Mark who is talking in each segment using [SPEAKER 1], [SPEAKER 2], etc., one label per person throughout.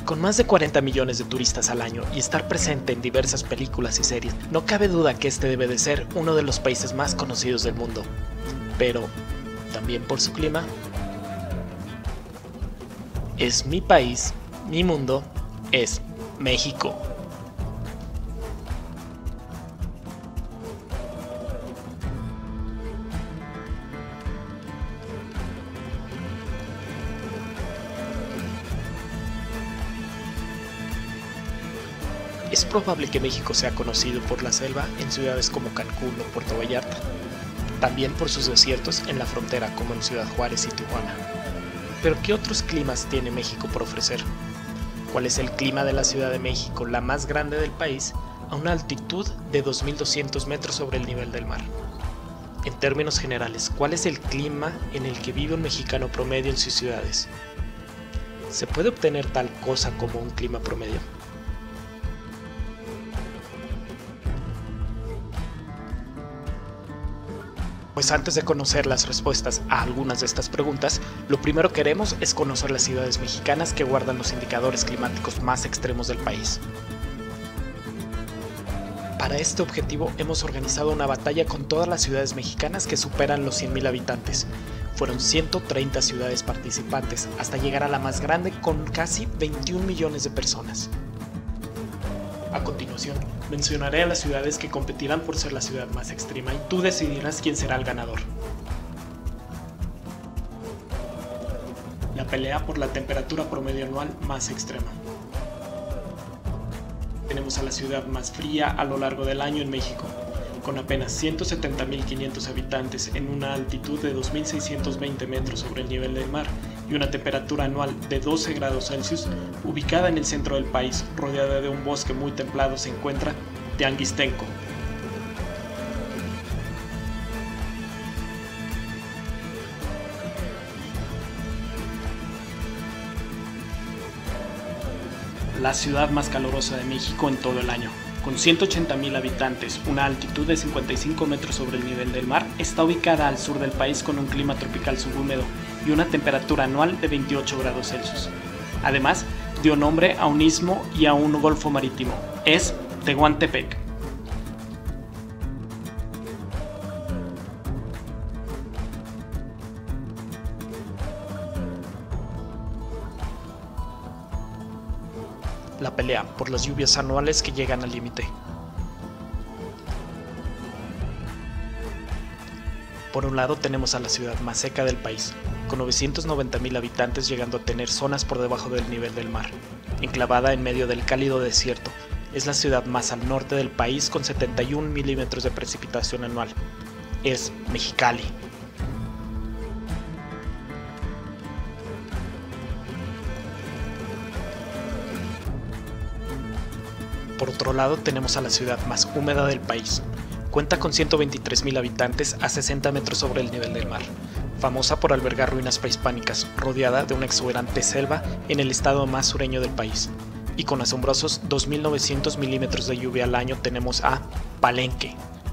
[SPEAKER 1] Con más de 40 millones de turistas al año y estar presente en diversas películas y series, no cabe duda que este debe de ser uno de los países más conocidos del mundo. Pero, ¿también por su clima? Es mi país, mi mundo, es México. Es probable que México sea conocido por la selva en ciudades como Cancún o Puerto Vallarta, también por sus desiertos en la frontera como en Ciudad Juárez y Tijuana. Pero ¿qué otros climas tiene México por ofrecer? ¿Cuál es el clima de la Ciudad de México, la más grande del país, a una altitud de 2.200 metros sobre el nivel del mar? En términos generales, ¿cuál es el clima en el que vive un mexicano promedio en sus ciudades? ¿Se puede obtener tal cosa como un clima promedio? Pues antes de conocer las respuestas a algunas de estas preguntas, lo primero que queremos es conocer las ciudades mexicanas que guardan los indicadores climáticos más extremos del país. Para este objetivo hemos organizado una batalla con todas las ciudades mexicanas que superan los 100.000 habitantes. Fueron 130 ciudades participantes, hasta llegar a la más grande con casi 21 millones de personas. A continuación, mencionaré a las ciudades que competirán por ser la ciudad más extrema y tú decidirás quién será el ganador. La pelea por la temperatura promedio anual más extrema. Tenemos a la ciudad más fría a lo largo del año en México, con apenas 170.500 habitantes en una altitud de 2.620 metros sobre el nivel del mar y una temperatura anual de 12 grados Celsius, ubicada en el centro del país, rodeada de un bosque muy templado, se encuentra Teanguistenco. La ciudad más calurosa de México en todo el año. Con 180.000 habitantes, una altitud de 55 metros sobre el nivel del mar, está ubicada al sur del país con un clima tropical subhúmedo y una temperatura anual de 28 grados Celsius. Además, dio nombre a un istmo y a un golfo marítimo. Es Tehuantepec. La pelea por las lluvias anuales que llegan al límite. Por un lado tenemos a la ciudad más seca del país, con 990.000 habitantes llegando a tener zonas por debajo del nivel del mar. Enclavada en medio del cálido desierto, es la ciudad más al norte del país con 71 milímetros de precipitación anual. Es Mexicali. Por otro lado tenemos a la ciudad más húmeda del país. Cuenta con 123.000 habitantes a 60 metros sobre el nivel del mar, famosa por albergar ruinas prehispánicas, rodeada de una exuberante selva en el estado más sureño del país. Y con asombrosos 2.900 milímetros de lluvia al año tenemos a Palenque.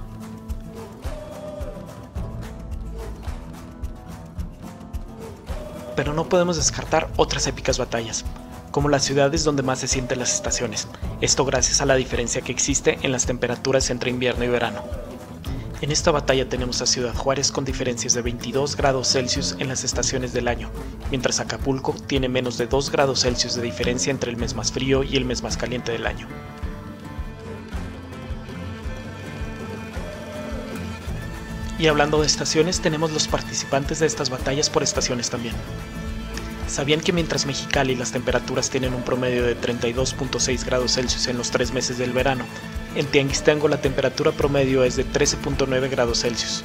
[SPEAKER 1] Pero no podemos descartar otras épicas batallas, como las ciudades donde más se sienten las estaciones, esto gracias a la diferencia que existe en las temperaturas entre invierno y verano. En esta batalla tenemos a Ciudad Juárez con diferencias de 22 grados Celsius en las estaciones del año, mientras Acapulco tiene menos de 2 grados Celsius de diferencia entre el mes más frío y el mes más caliente del año. Y hablando de estaciones, tenemos los participantes de estas batallas por estaciones también. ¿Sabían que mientras Mexicali las temperaturas tienen un promedio de 32.6 grados Celsius en los 3 meses del verano, en Teanguistenco la temperatura promedio es de 13.9 grados Celsius?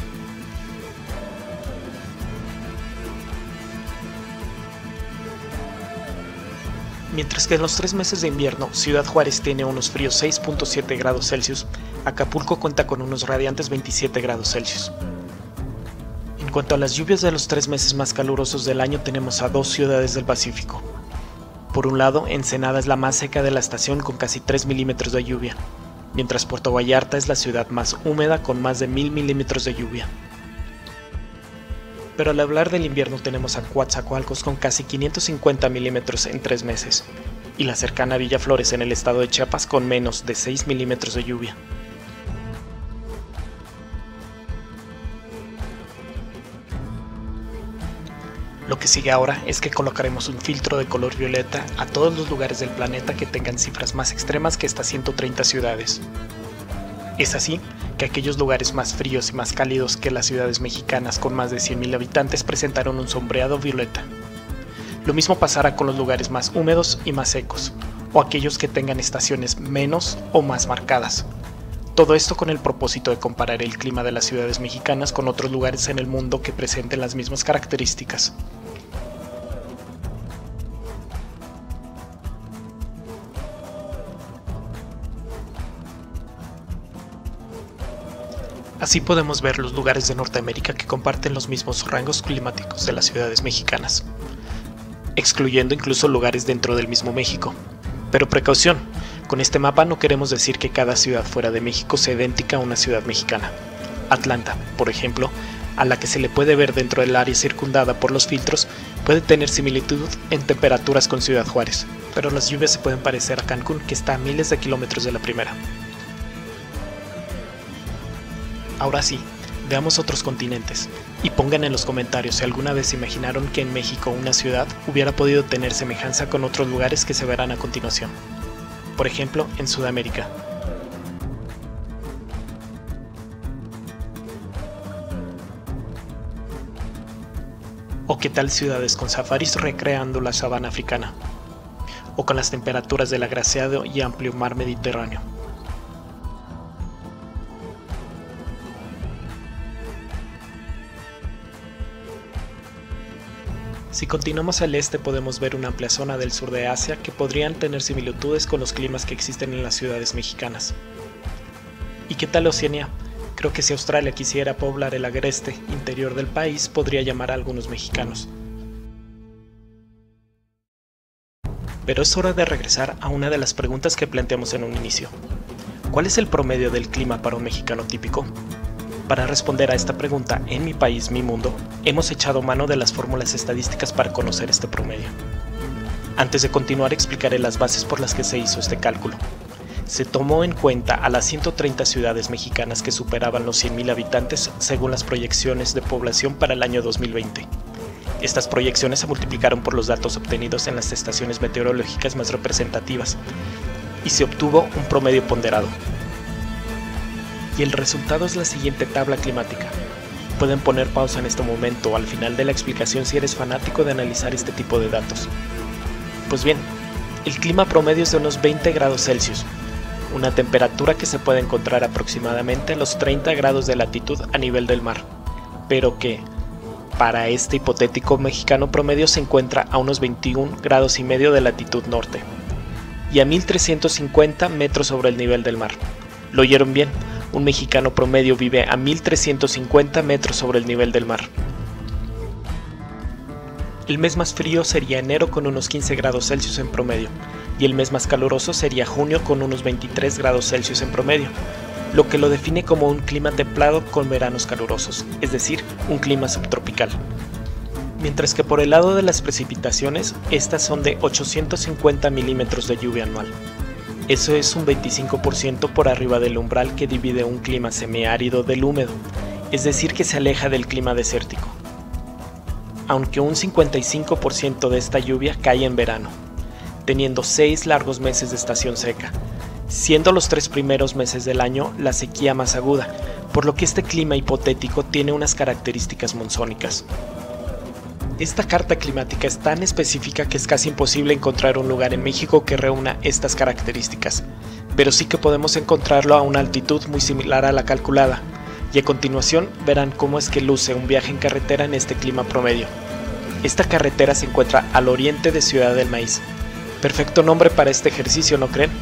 [SPEAKER 1] Mientras que en los 3 meses de invierno, Ciudad Juárez tiene unos fríos 6.7 grados Celsius, Acapulco cuenta con unos radiantes 27 grados Celsius. En cuanto a las lluvias de los 3 meses más calurosos del año, tenemos a dos ciudades del Pacífico. Por un lado, Ensenada es la más seca de la estación con casi 3 milímetros de lluvia, mientras Puerto Vallarta es la ciudad más húmeda con más de 1.000 milímetros de lluvia. Pero al hablar del invierno tenemos a Coatzacoalcos con casi 550 milímetros en 3 meses, y la cercana Villa Flores en el estado de Chiapas con menos de 6 milímetros de lluvia. Lo que sigue ahora es que colocaremos un filtro de color violeta a todos los lugares del planeta que tengan cifras más extremas que estas 130 ciudades. Es así que aquellos lugares más fríos y más cálidos que las ciudades mexicanas con más de 100.000 habitantes presentaron un sombreado violeta. Lo mismo pasará con los lugares más húmedos y más secos, o aquellos que tengan estaciones menos o más marcadas. Todo esto con el propósito de comparar el clima de las ciudades mexicanas con otros lugares en el mundo que presenten las mismas características. Así podemos ver los lugares de Norteamérica que comparten los mismos rangos climáticos de las ciudades mexicanas, excluyendo incluso lugares dentro del mismo México. Pero precaución, con este mapa no queremos decir que cada ciudad fuera de México sea idéntica a una ciudad mexicana. Atlanta, por ejemplo, a la que se le puede ver dentro del área circundada por los filtros, puede tener similitud en temperaturas con Ciudad Juárez, pero las lluvias se pueden parecer a Cancún, que está a miles de kilómetros de la primera. Ahora sí, veamos otros continentes, y pongan en los comentarios si alguna vez se imaginaron que en México una ciudad hubiera podido tener semejanza con otros lugares que se verán a continuación. Por ejemplo, en Sudamérica. ¿O qué tal ciudades con safaris recreando la sabana africana? ¿O con las temperaturas del agraciado y amplio mar Mediterráneo? Si continuamos al este podemos ver una amplia zona del sur de Asia que podrían tener similitudes con los climas que existen en las ciudades mexicanas. ¿Y qué tal Oceanía? Creo que si Australia quisiera poblar el agreste interior del país podría llamar a algunos mexicanos. Pero es hora de regresar a una de las preguntas que planteamos en un inicio. ¿Cuál es el promedio del clima para un mexicano típico? Para responder a esta pregunta, en Mi País, Mi Mundo, hemos echado mano de las fórmulas estadísticas para conocer este promedio. Antes de continuar, explicaré las bases por las que se hizo este cálculo. Se tomó en cuenta a las 130 ciudades mexicanas que superaban los 100.000 habitantes según las proyecciones de población para el año 2020. Estas proyecciones se multiplicaron por los datos obtenidos en las estaciones meteorológicas más representativas y se obtuvo un promedio ponderado. Y el resultado es la siguiente tabla climática. Pueden poner pausa en este momento o al final de la explicación si eres fanático de analizar este tipo de datos. Pues bien, el clima promedio es de unos 20 grados Celsius, una temperatura que se puede encontrar aproximadamente a los 30 grados de latitud a nivel del mar, pero que, para este hipotético mexicano promedio se encuentra a unos 21 grados y medio de latitud norte, y a 1350 metros sobre el nivel del mar. ¿Lo oyeron bien? Un mexicano promedio vive a 1350 metros sobre el nivel del mar. El mes más frío sería enero con unos 15 grados Celsius en promedio, y el mes más caluroso sería junio con unos 23 grados Celsius en promedio, lo que lo define como un clima templado con veranos calurosos, es decir, un clima subtropical. Mientras que por el lado de las precipitaciones, estas son de 850 milímetros de lluvia anual. Eso es un 25% por arriba del umbral que divide un clima semiárido del húmedo, es decir que se aleja del clima desértico. Aunque un 55% de esta lluvia cae en verano, teniendo 6 largos meses de estación seca, siendo los 3 primeros meses del año la sequía más aguda, por lo que este clima hipotético tiene unas características monzónicas. Esta carta climática es tan específica que es casi imposible encontrar un lugar en México que reúna estas características, pero sí que podemos encontrarlo a una altitud muy similar a la calculada, y a continuación verán cómo es que luce un viaje en carretera en este clima promedio. Esta carretera se encuentra al oriente de Ciudad del Maíz. Perfecto nombre para este ejercicio, ¿no creen?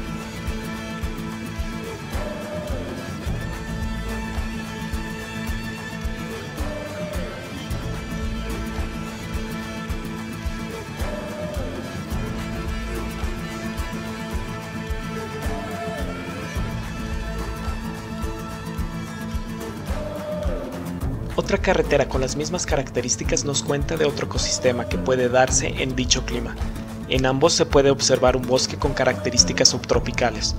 [SPEAKER 1] Otra carretera con las mismas características nos cuenta de otro ecosistema que puede darse en dicho clima, En ambos se puede observar un bosque con características subtropicales.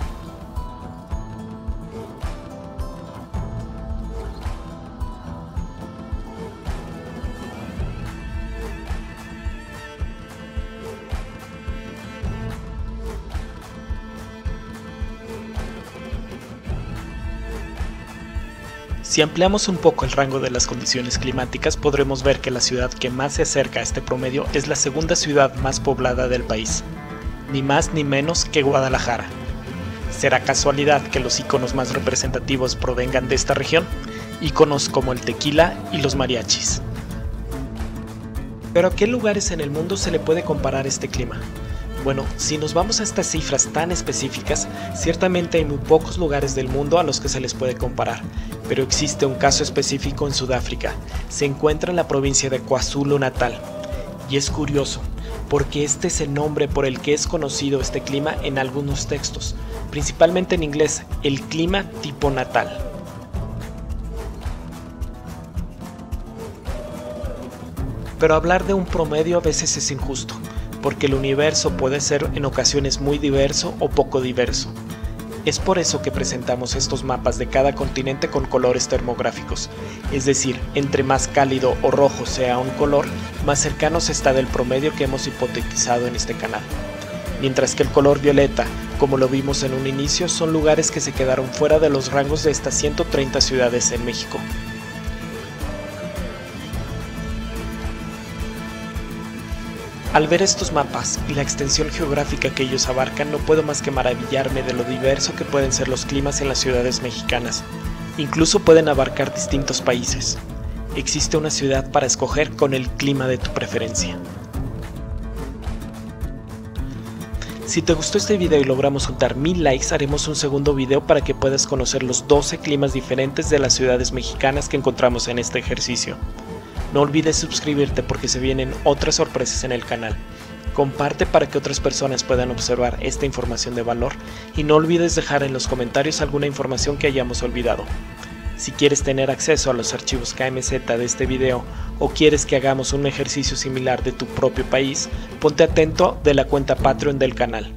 [SPEAKER 1] Si ampliamos un poco el rango de las condiciones climáticas, podremos ver que la ciudad que más se acerca a este promedio es la segunda ciudad más poblada del país, ni más ni menos que Guadalajara. ¿Será casualidad que los iconos más representativos provengan de esta región? Iconos como el tequila y los mariachis. ¿Pero a qué lugares en el mundo se le puede comparar este clima? Bueno, si nos vamos a estas cifras tan específicas, ciertamente hay muy pocos lugares del mundo a los que se les puede comparar, pero existe un caso específico en Sudáfrica. Se encuentra en la provincia de KwaZulu-Natal. Y es curioso, porque este es el nombre por el que es conocido este clima en algunos textos, principalmente en inglés, el clima tipo natal. Pero hablar de un promedio a veces es injusto, porque el universo puede ser en ocasiones muy diverso o poco diverso. Es por eso que presentamos estos mapas de cada continente con colores termográficos, es decir, entre más cálido o rojo sea un color, más cercano se está del promedio que hemos hipotetizado en este canal. Mientras que el color violeta, como lo vimos en un inicio, son lugares que se quedaron fuera de los rangos de estas 130 ciudades en México. Al ver estos mapas y la extensión geográfica que ellos abarcan, no puedo más que maravillarme de lo diverso que pueden ser los climas en las ciudades mexicanas. Incluso pueden abarcar distintos países. Existe una ciudad para escoger con el clima de tu preferencia. Si te gustó este video y logramos juntar 1000 likes, haremos un segundo video para que puedas conocer los 12 climas diferentes de las ciudades mexicanas que encontramos en este ejercicio. No olvides suscribirte porque se vienen otras sorpresas en el canal. Comparte para que otras personas puedan observar esta información de valor y no olvides dejar en los comentarios alguna información que hayamos olvidado. Si quieres tener acceso a los archivos KMZ de este video o quieres que hagamos un ejercicio similar de tu propio país, ponte atento de la cuenta Patreon del canal.